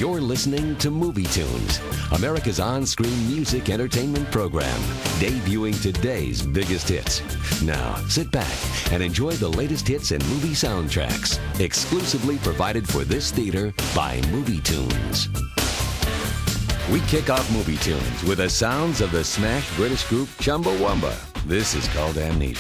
You're listening to Movie Tunes, America's on-screen music entertainment program, debuting today's biggest hits. Now, sit back and enjoy the latest hits and movie soundtracks, exclusively provided for this theater by Movie Tunes. We kick off Movie Tunes with the sounds of the smashed British group Chumbawamba. This is called Amnesia.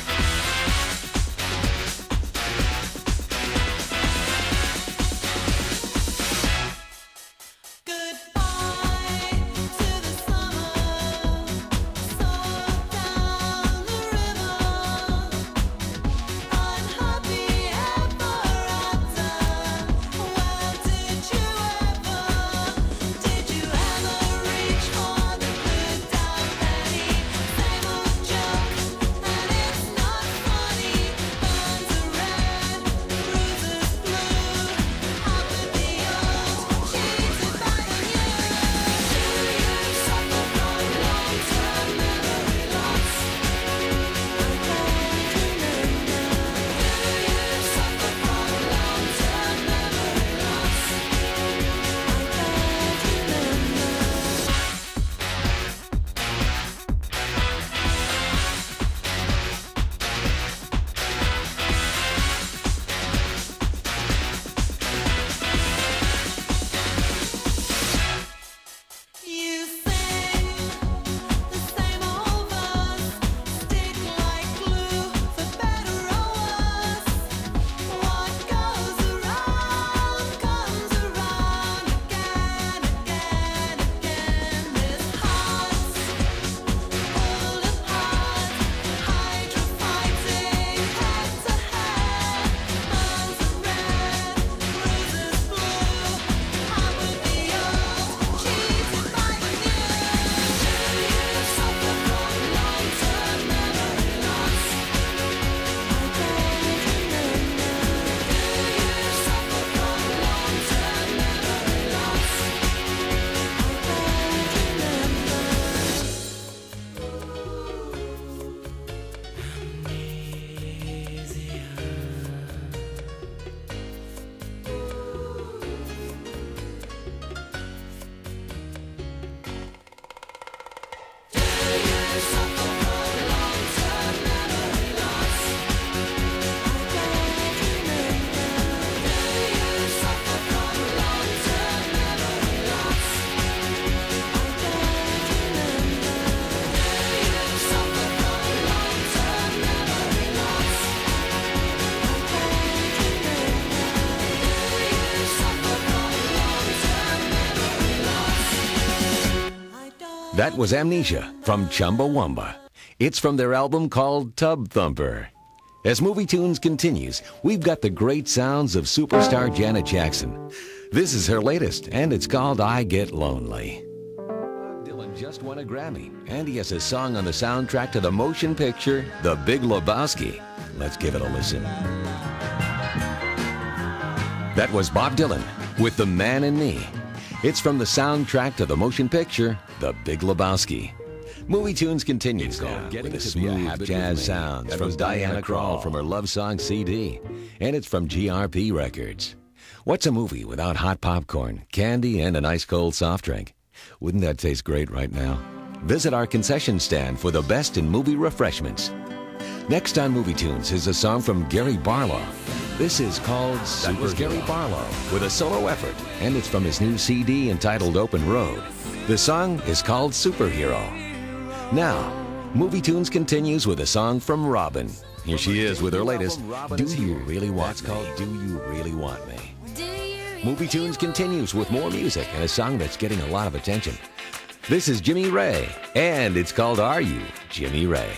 That was Amnesia from Chumbawamba. It's from their album called Tub Thumper. As Movie Tunes continues, we've got the great sounds of superstar Janet Jackson. This is her latest, and it's called I Get Lonely. Dylan just won a Grammy, and he has a song on the soundtrack to the motion picture, The Big Lebowski. Let's give it a listen. That was Bob Dylan with The Man in Me. It's from the soundtrack to the motion picture, The Big Lebowski. Movie Tunes continues now with the smooth jazz sounds from Diana Krall from her love song CD. And it's from GRP Records. What's a movie without hot popcorn, candy, and an ice cold soft drink? Wouldn't that taste great right now? Visit our concession stand for the best in movie refreshments. Next on Movie Tunes is a song from Gary Barlow. This is called Superhero. That was Gary Barlow with a solo effort, and it's from his new CD entitled Open Road. The song is called Superhero. Now, Movie Tunes continues with a song from Robin. Here she is with her latest, Do You Really Want Me? That's called Do You Really Want Me? Movie Tunes continues with more music and a song that's getting a lot of attention. This is Jimmy Ray, and it's called Are You, Jimmy Ray?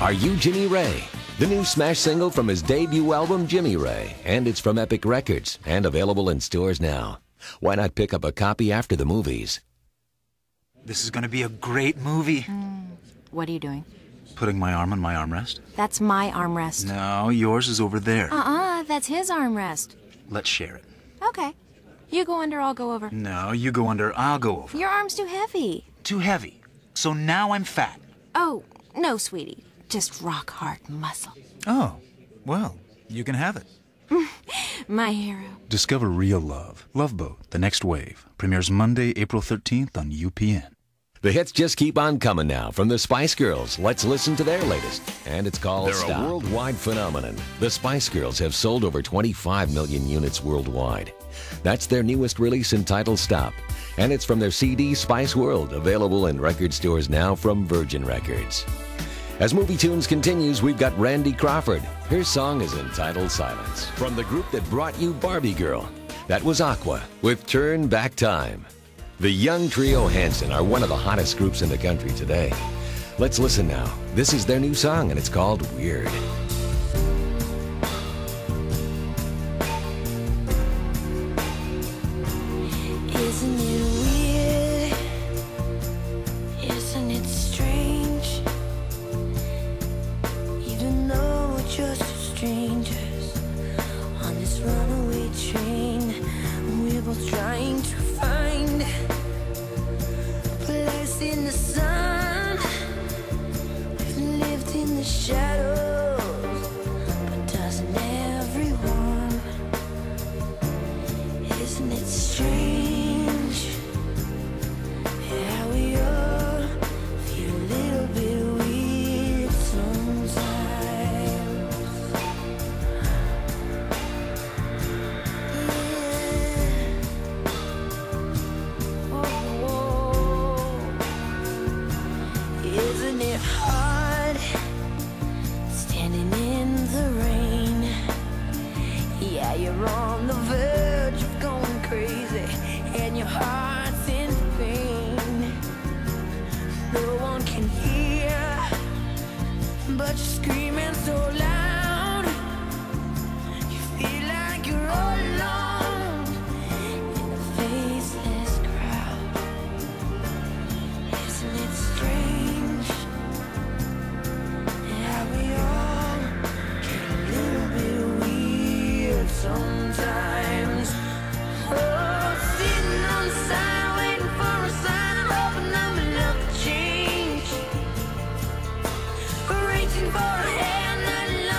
Are You Jimmy Ray? The new smash single from his debut album, Jimmy Ray. And it's from Epic Records and available in stores now. Why not pick up a copy after the movies? This is going to be a great movie. What are you doing? Putting my arm on my armrest. That's my armrest. No, yours is over there. That's his armrest. Let's share it. Okay. You go under, I'll go over. No, you go under, I'll go over. Your arm's too heavy. Too heavy. So now I'm fat. Oh, no, sweetie. Just rock hard muscle. Oh, well, you can have it. My hero. Discover real love. Love Boat, The Next Wave. Premieres Monday, April 13th on UPN. The hits just keep on coming now from the Spice Girls. Let's listen to their latest. And it's called They're Stop. a worldwide Phenomenon. The Spice Girls have sold over 25 million units worldwide. That's their newest release entitled Stop. And it's from their CD Spice World, available in record stores now from Virgin Records. As Movie Tunes continues, we've got Randy Crawford. Her song is entitled Silence. From the group that brought you Barbie Girl. That was Aqua with Turn Back Time. The young trio Hanson are one of the hottest groups in the country today. Let's listen now. This is their new song, and it's called Weird. Isn't it weird? Isn't it strange? Even though we're just strangers on this runaway train, we're both trying to find a place in the sun. We've lived in the shadows, but doesn't everyone? Isn't it strange how we all feel a little bit weird sometimes? Isn't it hard standing in the rain? Yeah, you're on the verge of going crazy, and your heart's in pain. No one can hear, but you're screaming so loud. You feel like you're all alone in a faceless crowd. Isn't it strange how we all get a little bit weird sometimes? Oh, sitting on the side, waiting for a sign, and hoping that my luck will change. Reaching for a hand that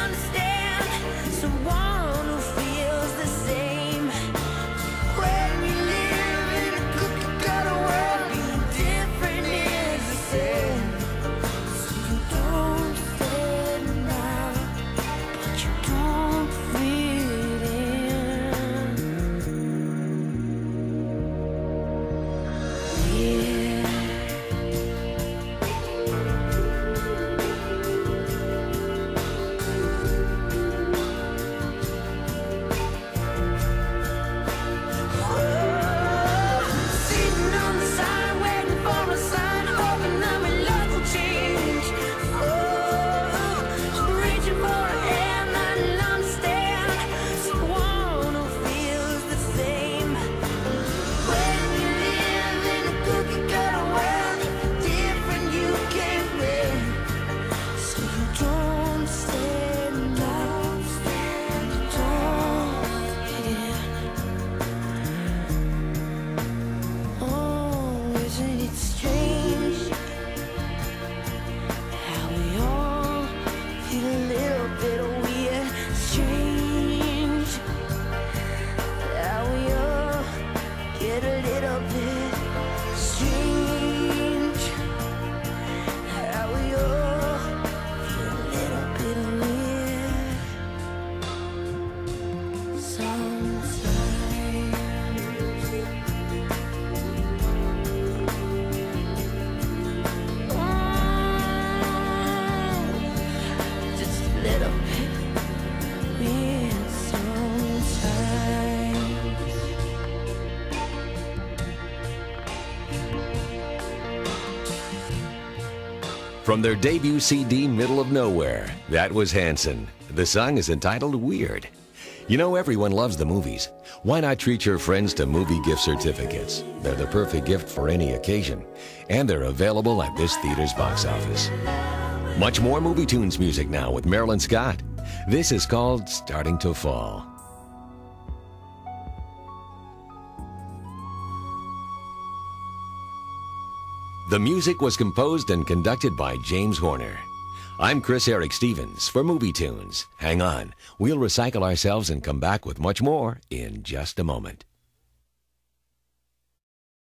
From their debut CD, Middle of Nowhere, that was Hanson. The song is entitled Weird. You know, everyone loves the movies. Why not treat your friends to movie gift certificates? They're the perfect gift for any occasion, and they're available at this theater's box office. Much more Movie Tunes music now with Marilyn Scott. This is called Starting to Fall. The music was composed and conducted by James Horner. I'm Chris Eric Stevens for Movie Tunes. Hang on, we'll recycle ourselves and come back with much more in just a moment.